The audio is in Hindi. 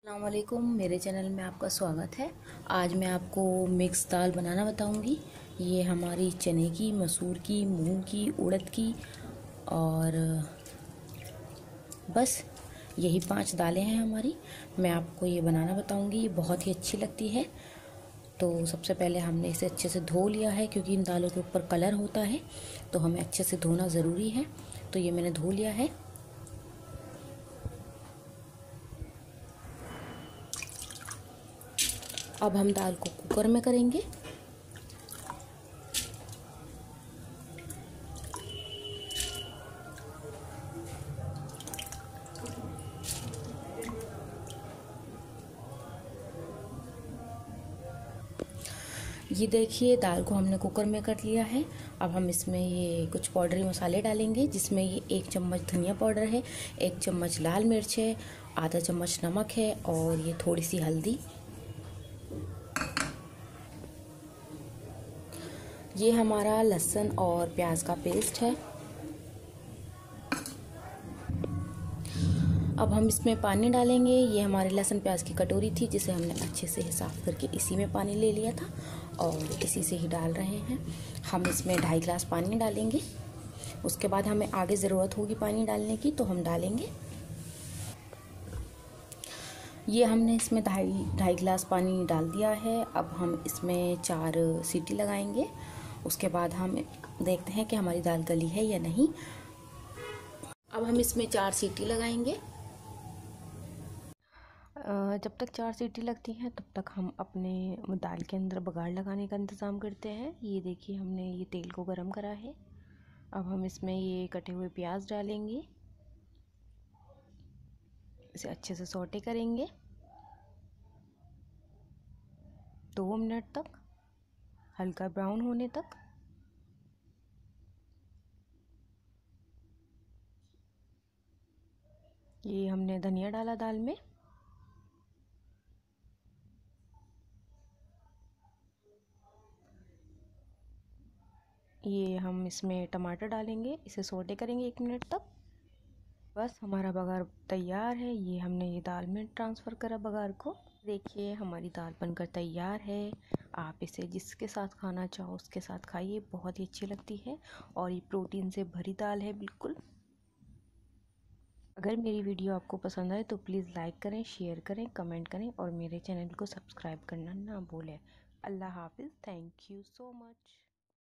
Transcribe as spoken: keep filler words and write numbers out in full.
अस्सलाम वालेकुम, मेरे चैनल में आपका स्वागत है। आज मैं आपको मिक्स दाल बनाना बताऊंगी। ये हमारी चने की, मसूर की, मूंग की, उड़द की और बस यही पांच दालें हैं हमारी। मैं आपको ये बनाना बताऊंगी। ये बहुत ही अच्छी लगती है। तो सबसे पहले हमने इसे अच्छे से धो लिया है, क्योंकि इन दालों के ऊपर कलर होता है तो हमें अच्छे से धोना ज़रूरी है। तो ये मैंने धो लिया है। अब हम दाल को कुकर में करेंगे। ये देखिए, दाल को हमने कुकर में कर लिया है। अब हम इसमें ये कुछ पाउडरी मसाले डालेंगे, जिसमें ये एक चम्मच धनिया पाउडर है, एक चम्मच लाल मिर्च है, आधा चम्मच नमक है और ये थोड़ी सी हल्दी। ये हमारा लहसुन और प्याज का पेस्ट है। अब हम इसमें पानी डालेंगे। ये हमारे लहसुन प्याज की कटोरी थी, जिसे हमने अच्छे से साफ करके इसी में पानी ले लिया था और इसी से ही डाल रहे हैं। हम इसमें ढाई गिलास पानी डालेंगे। उसके बाद हमें आगे ज़रूरत होगी पानी डालने की, तो हम डालेंगे। ये हमने इसमें ढाई ढाई गिलास पानी डाल दिया है। अब हम इसमें चार सीटी लगाएंगे। उसके बाद हम देखते हैं कि हमारी दाल गली है या नहीं। अब हम इसमें चार सीटी लगाएंगे। जब तक चार सीटी लगती हैं तब तक हम अपने दाल के अंदर बघार लगाने का इंतज़ाम करते हैं। ये देखिए, हमने ये तेल को गरम करा है। अब हम इसमें ये कटे हुए प्याज डालेंगे। इसे अच्छे से सौटे करेंगे दो मिनट तक, हल्का ब्राउन होने तक। ये हमने धनिया डाला दाल में। ये हम इसमें टमाटर डालेंगे, इसे सौटे करेंगे एक मिनट तक। बस हमारा बघार तैयार है। ये हमने ये दाल में ट्रांसफ़र करा बघार को। देखिए, हमारी दाल बनकर तैयार है। आप इसे जिसके साथ खाना चाहो उसके साथ खाइए, बहुत ही अच्छी लगती है और ये प्रोटीन से भरी दाल है बिल्कुल। अगर मेरी वीडियो आपको पसंद आए तो प्लीज़ लाइक करें, शेयर करें, कमेंट करें और मेरे चैनल को सब्सक्राइब करना ना भूलें। अल्लाह हाफिज़। Thank you so much.